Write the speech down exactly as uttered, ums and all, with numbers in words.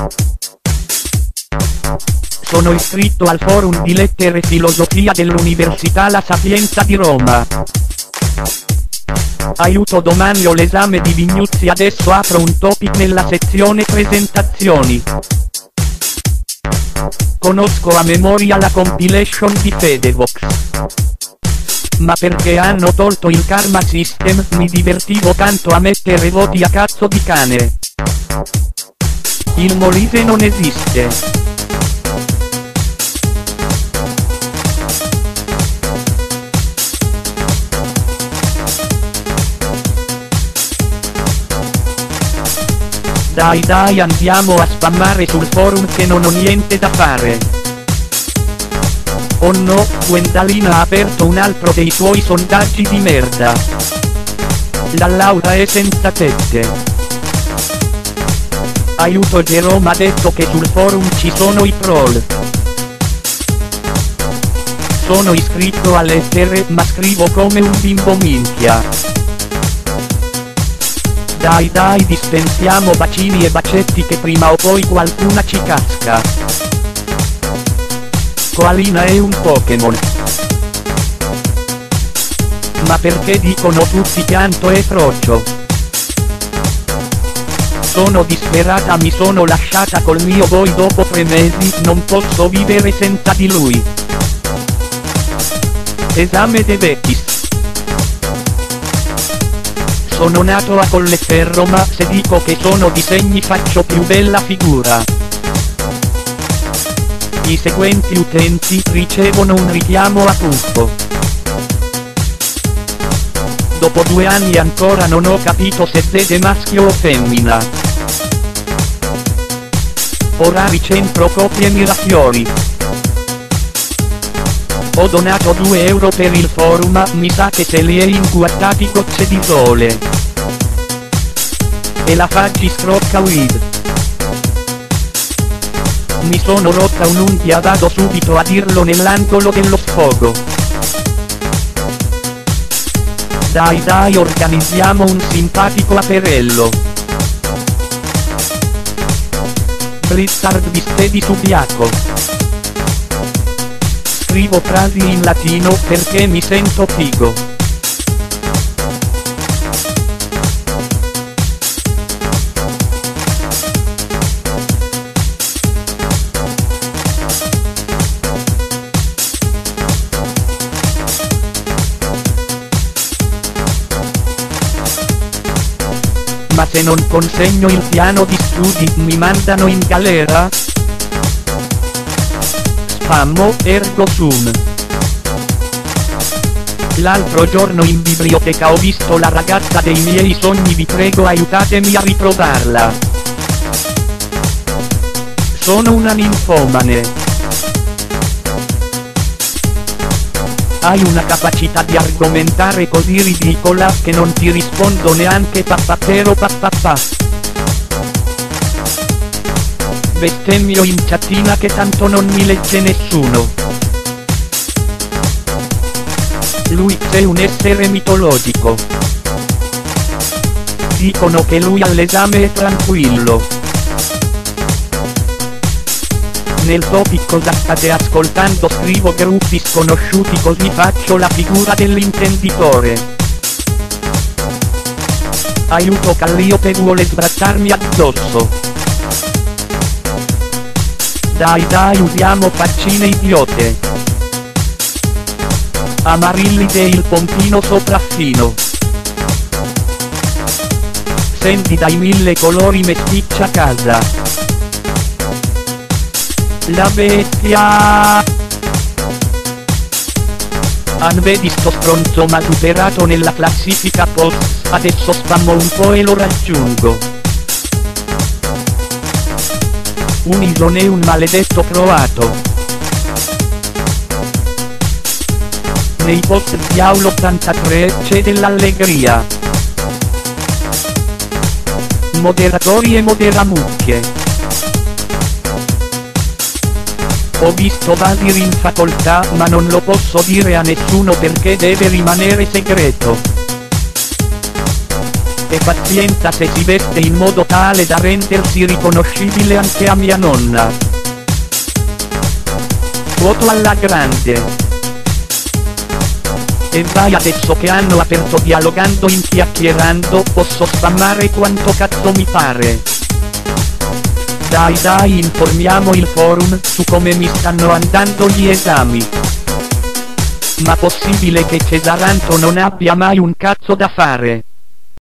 Sono iscritto al forum di lettere e filosofia dell'Università La Sapienza di Roma. Aiuto, domani ho l'esame di Vignuzzi, adesso apro un topic nella sezione presentazioni. Conosco a memoria la compilation di Fedevox. Ma perché hanno tolto il karma system, mi divertivo tanto a mettere voti a cazzo di cane. Il Molise non esiste. Dai dai, andiamo a spammare sul forum che non ho niente da fare. Oh no, Gwendalina ha aperto un altro dei suoi sondaggi di merda. La Laura è senza tette. Aiuto, Jerome ha detto che sul forum ci sono i troll. Sono iscritto a lettere, ma scrivo come un bimbo minchia. Dai dai, dispensiamo bacini e bacetti che prima o poi qualcuna ci casca. Koalina è un Pokémon. Ma perché dicono tutti che Anto è frocio? Sono disperata, mi sono lasciata col mio boy dopo tre mesi, non posso vivere senza di lui. Esame de Betis. Sono nato a Colleferro, ma se dico che sono di Segni faccio più bella figura. I seguenti utenti ricevono un richiamo a puffo. Dopo due anni ancora non ho capito se Zed è maschio o femmina. Orari centro copie Mirafiori. Ho donato due euro per il forum, ma mi sa che se li è inguattati gocce di sole. E la facci scrocca weed. Mi sono rotta un'unghia, vado subito a dirlo nell'angolo dello sfogo. Dai dai, organizziamo un simpatico aperello. Blizzard viste di Subiaco. Scrivo frasi in latino perché mi sento figo. Ma se non consegno il piano di studi, mi mandano in galera? Spammo, ergo sum. L'altro giorno in biblioteca ho visto la ragazza dei miei sogni, vi prego aiutatemi a ritrovarla. Sono una ninfomane. Hai una capacità di argomentare così ridicola che non ti rispondo neanche pappapero pappapà. Bestemmio in chattina che tanto non mi legge nessuno. Lui è un essere mitologico. Dicono che lui all'esame è tranquillo. Nel topic cosa state ascoltando scrivo gruppi sconosciuti, così faccio la figura dell'intenditore. Aiuto, Calliope vuole sbrattarmi addosso. Dai dai, usiamo faccine idiote. Amarillide il pompino sopraffino. Senti dai mille colori mesticcia casa. La bestia. Anvedi sto stronzo ma superato nella classifica post, adesso spammo un po' e lo raggiungo. Unison è un maledetto croato. Nei post di Aula ottantatré c'è dell'allegria. Moderatori e moderamucchie. Ho visto Vasir in facoltà, ma non lo posso dire a nessuno perché deve rimanere segreto. che pazienza se si veste in modo tale da rendersi riconoscibile anche a mia nonna. Foto alla grande. E vai, adesso che hanno aperto dialogando in chiacchierando, posso spammare quanto cazzo mi pare. Dai dai, informiamo il forum su come mi stanno andando gli esami. Ma possibile che Cesaranto non abbia mai un cazzo da fare?